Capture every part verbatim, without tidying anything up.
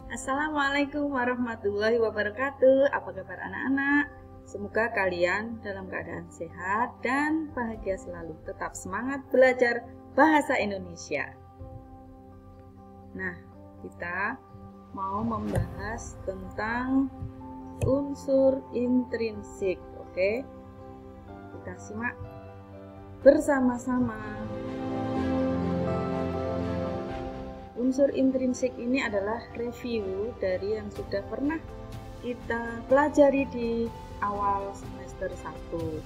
Assalamualaikum warahmatullahi wabarakatuh. Apa kabar anak-anak? Semoga kalian dalam keadaan sehat dan bahagia selalu. Tetap semangat belajar bahasa Indonesia. Nah, kita mau membahas tentang unsur intrinsik. Oke? Kita simak bersama-sama. Unsur intrinsik ini adalah review dari yang sudah pernah kita pelajari di awal semester satu.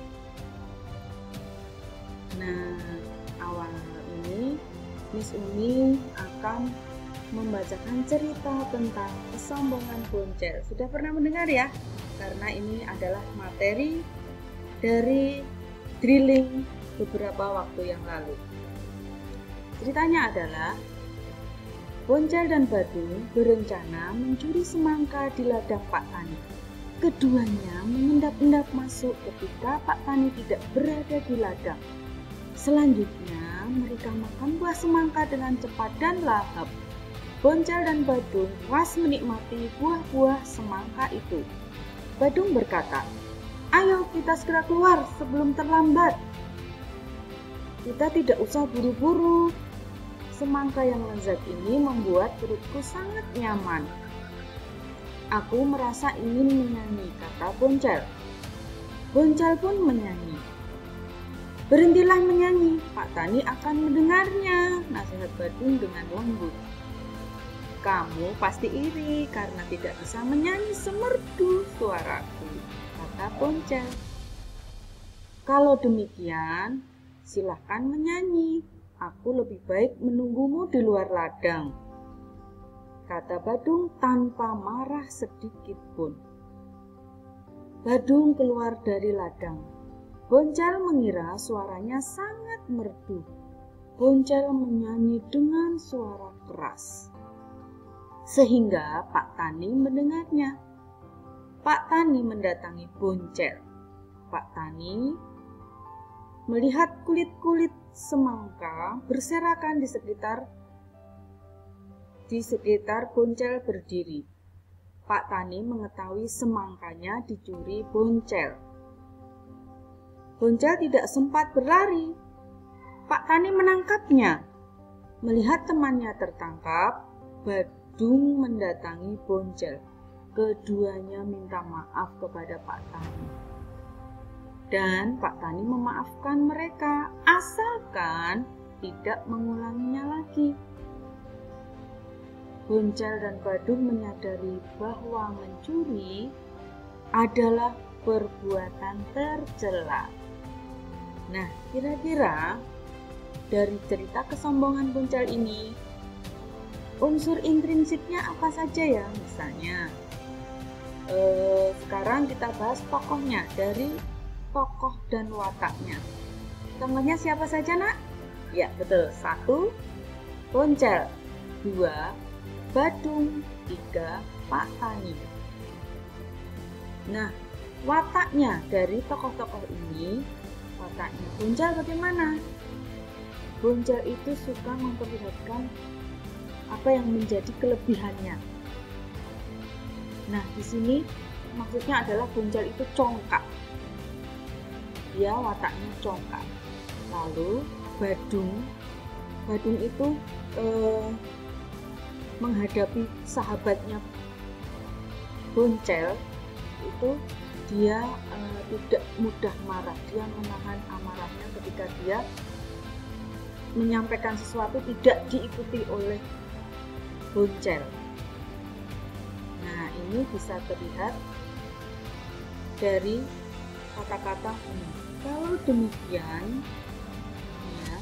Nah, awal ini Miss Umi akan membacakan cerita tentang kesombongan Boncel. Sudah pernah mendengar ya? Karena ini adalah materi dari drilling beberapa waktu yang lalu. Ceritanya adalah Boncel dan Badung berencana mencuri semangka di ladang Pak Tani. Keduanya mengendap-endap masuk ketika Pak Tani tidak berada di ladang. Selanjutnya, mereka makan buah semangka dengan cepat dan lahap. Boncel dan Badung puas menikmati buah-buah semangka itu. Badung berkata, "Ayo kita segera keluar sebelum terlambat. Kita tidak usah buru-buru. Semangka yang lezat ini membuat perutku sangat nyaman. Aku merasa ingin menyanyi," kata Boncel. Boncel pun menyanyi. "Berhentilah menyanyi, Pak Tani akan mendengarnya," nasihat Badung dengan lembut. "Kamu pasti iri karena tidak bisa menyanyi semerdu suaraku," kata Boncel. "Kalau demikian, silahkan menyanyi. Aku lebih baik menunggumu di luar ladang," kata Badung tanpa marah sedikit pun. Badung keluar dari ladang. Boncel mengira suaranya sangat merdu. Boncel menyanyi dengan suara keras, sehingga Pak Tani mendengarnya. Pak Tani mendatangi Boncel. Pak Tani melihat kulit-kulit semangka berserakan di sekitar di sekitar Boncel berdiri. Pak Tani mengetahui semangkanya dicuri Boncel. Boncel tidak sempat berlari. Pak Tani menangkapnya. Melihat temannya tertangkap, Badung mendatangi Boncel. Keduanya minta maaf kepada Pak Tani. Dan Pak Tani memaafkan mereka asalkan tidak mengulanginya lagi. Boncel dan Badung menyadari bahwa mencuri adalah perbuatan tercela. Nah, kira-kira dari cerita kesombongan Boncel ini, unsur intrinsiknya apa saja ya? Misalnya, eh, sekarang kita bahas tokohnya dari tokoh dan wataknya. Contohnya siapa saja, Nak? Ya, betul. Satu, Boncel. Dua, Badung. Tiga, Pak Tani. Nah, wataknya dari tokoh-tokoh ini, wataknya Boncel bagaimana? Boncel itu suka memperlihatkan apa yang menjadi kelebihannya. Nah, di sini maksudnya adalah Boncel itu congkak. Dia wataknya congkak. Lalu Badung, Badung itu eh, menghadapi sahabatnya Boncel itu dia eh, tidak mudah marah. Dia menahan amarahnya ketika dia menyampaikan sesuatu tidak diikuti oleh Boncel. Nah, ini bisa terlihat dari kata-kata ini. Kalau demikian, ya,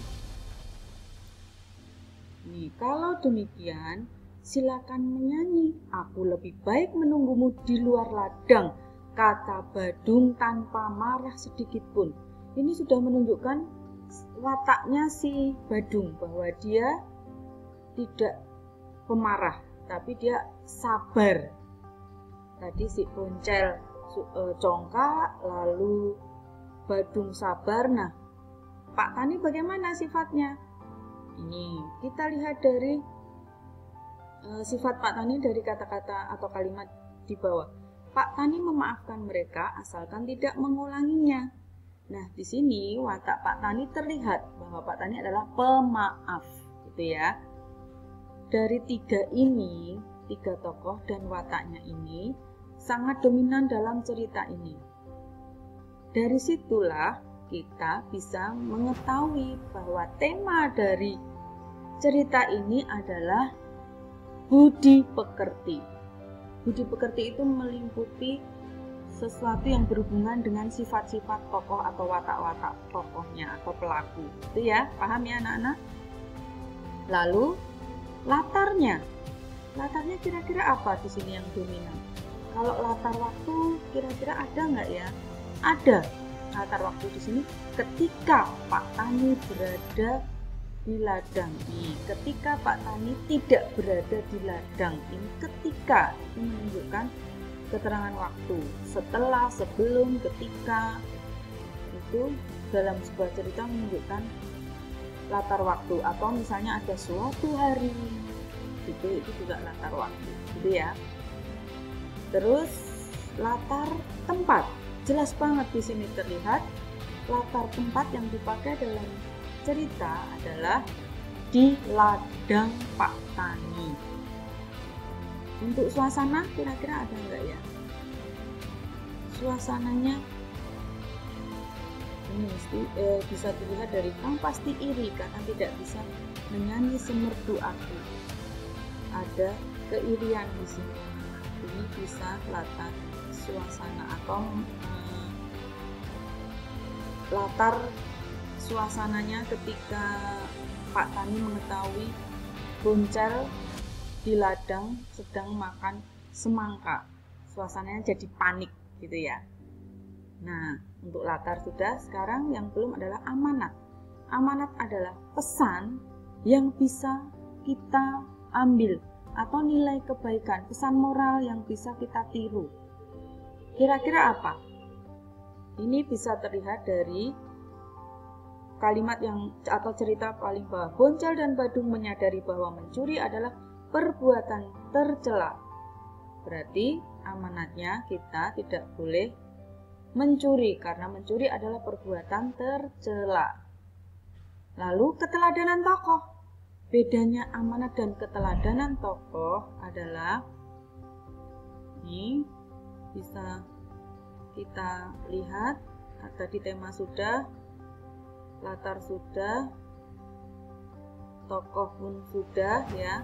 nih, kalau demikian, silakan menyanyi. Aku lebih baik menunggumu di luar ladang, kata Badung tanpa marah sedikit pun. Ini sudah menunjukkan wataknya si Badung, bahwa dia tidak pemarah, tapi dia sabar. Tadi si Boncel congkak, lalu Badung sabar. Nah, Pak Tani bagaimana sifatnya? Ini kita lihat dari e, sifat Pak Tani dari kata-kata atau kalimat di bawah. Pak Tani memaafkan mereka asalkan tidak mengulanginya. Nah, di sini watak Pak Tani terlihat bahwa Pak Tani adalah pemaaf, gitu ya. Dari tiga ini, tiga tokoh dan wataknya ini sangat dominan dalam cerita ini. Dari situlah kita bisa mengetahui bahwa tema dari cerita ini adalah budi pekerti. Budi pekerti itu meliputi sesuatu yang berhubungan dengan sifat-sifat tokoh atau watak-watak tokohnya atau pelaku. Itu ya, paham ya anak-anak? Lalu latarnya. Latarnya kira-kira apa di sini yang dominan? Kalau latar waktu kira-kira ada nggak ya? Ada. Latar waktu di sini ketika Pak Tani berada di ladang ini, ketika Pak Tani tidak berada di ladang ini, ketika ini menunjukkan keterangan waktu, setelah, sebelum, ketika, itu dalam sebuah cerita menunjukkan latar waktu. Atau misalnya ada suatu hari, itu itu juga latar waktu, gitu ya. Terus latar tempat, jelas banget di sini terlihat latar tempat yang dipakai dalam cerita adalah di ladang Pak Tani. Untuk suasana kira-kira ada enggak ya? Suasananya ini mesti eh, bisa dilihat dari kamu pasti iri karena tidak bisa menyanyi semerdu aku. Ada keirian di sini. Ini bisa latar suasana atau eh, latar suasananya ketika Pak Tani mengetahui Boncel di ladang sedang makan semangka. Suasananya jadi panik gitu ya. Nah, untuk latar sudah, sekarang yang belum adalah amanat. Amanat adalah pesan yang bisa kita ambil atau nilai kebaikan, pesan moral yang bisa kita tiru. Kira-kira apa? Ini bisa terlihat dari kalimat yang atau cerita paling bawah. Boncel dan Badung menyadari bahwa mencuri adalah perbuatan tercela. Berarti amanatnya kita tidak boleh mencuri karena mencuri adalah perbuatan tercela. Lalu keteladanan tokoh. Bedanya amanat dan keteladanan tokoh adalah ini bisa kita lihat tadi tema sudah, latar sudah, tokoh pun sudah ya.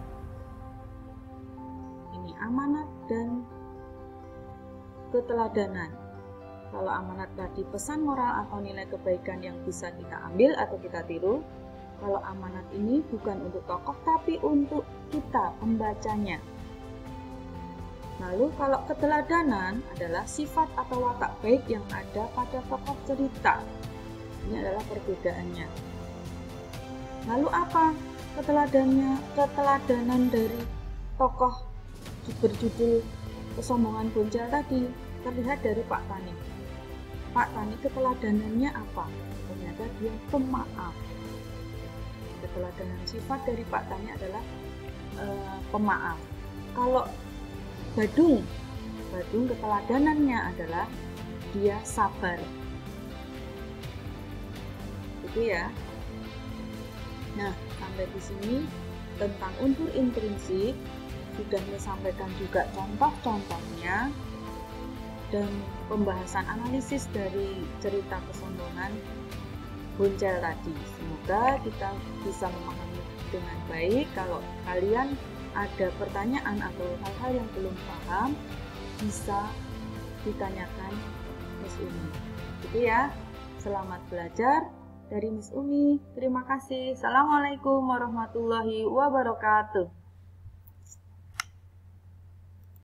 Ini amanat dan keteladanan. Kalau amanat tadi pesan moral atau nilai kebaikan yang bisa kita ambil atau kita tiru. Kalau amanat ini bukan untuk tokoh tapi untuk kita pembacanya. Lalu kalau keteladanan adalah sifat atau watak baik yang ada pada tokoh cerita. Ini adalah perbedaannya. Lalu apa keteladannya? Keteladanan dari tokoh berjudul Kesombongan Boncel tadi terlihat dari Pak Tani. Pak Tani keteladanannya apa? Ternyata dia pemaaf. Keteladanan sifat dari Pak Tani adalah e, pemaaf. Kalau Badung, Badung keteladanannya adalah dia sabar. Gitu ya. Nah, sampai di sini tentang unsur intrinsik sudah disampaikan juga contoh-contohnya dan pembahasan analisis dari cerita kesombongan Boncel tadi. Semoga kita bisa memahami dengan baik. Kalau kalian ada pertanyaan atau hal-hal yang belum paham, bisa ditanyakan Miss Umi. Gitu ya. Selamat belajar dari Miss Umi. Terima kasih. Assalamualaikum warahmatullahi wabarakatuh.